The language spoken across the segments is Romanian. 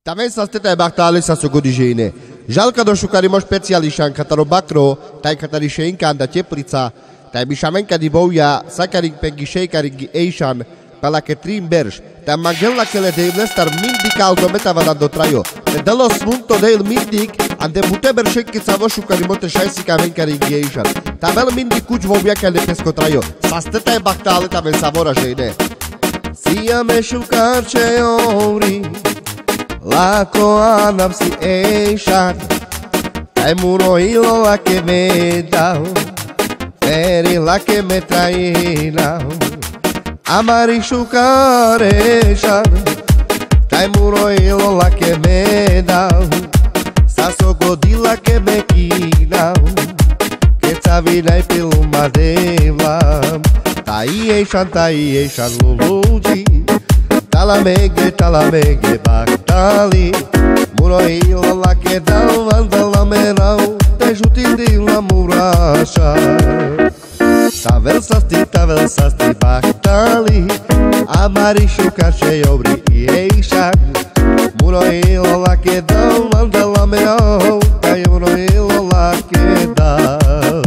Também sa steta baktale sa sugodijene. Žalka do šukarimo špeciališanka taro bakro, taj katari šenka da teplica, taj bišamenka di boja, sakaring pengi šejkaringi ejšan, pala ke trim berš, taj magella ke le dejle star mindik alto metavana do trajo. Te dalo smunto dejl mindik, ande buteber šenki sa vo šukarimo te šajsika venkaringi ejšan. Ta vel mindik kuč vobja ke le pesko trajo. Sa steta baktale também sa vora žene. Siame šukar ce ori, Lako anam si ejšan, taj muro ilo la que me dao, peri la que me trainao. Amari šukar ejšan, taj muro ilo la que me dao, sa sogodila que me kinao, que cavinai pelo madevlam. Tai ejšan luluji, talamege baktali, muro ilo la que dao, vandala merao, te jutindi la muraša. Tavel sasti baktali, amari šukar ce obri i ejšan, muro ilo la que dao, vandala merao, taj muro ilo la que dao.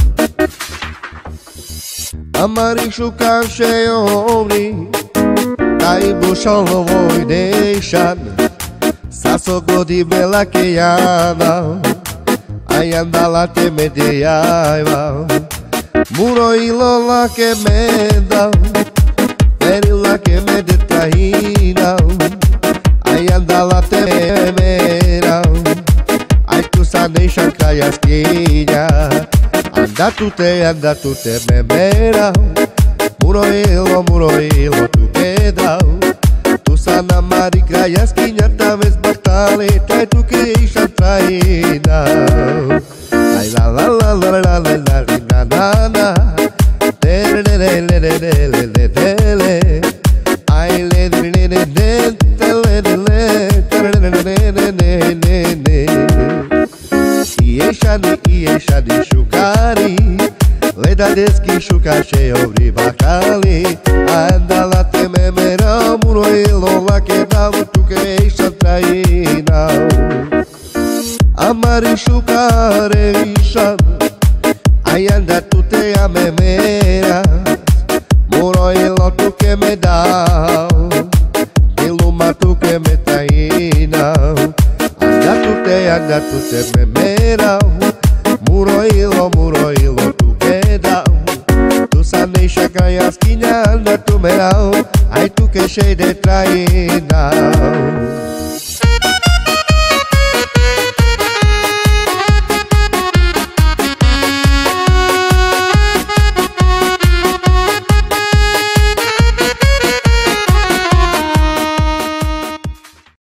Amari šukar ce obri, taj bušalo voj dejšan, sa sogodime la que jana, aj andala te me dejajva. Muro ilo la que me dao, peri la que me detrainao, aj andala te me merao, aj tu sa nejšan kraja skinja, anda tu te me merao. Muro ilo tu que dao, tu sa na mari kraja skinja, ta vez baktale, taj tu que ejšan trainao. Ay la la la la la la la la na na, le le le le le le le le le le, ay le le le le le le le le le le le. I ejšani šukari, leda deski šukar ce obri bakali, andala te me merao, muro ilo la que dao, tu que ejšan trainao. Amari šukar ejšan, aj anda tu te a me meras, muro ilo tu que me dao, iluma tu que me trainao. Anda tu te me merao, muro ilo tu que dao, tu sa neiša kraja skinja, anda tu merao, aj tu que šej de trainao.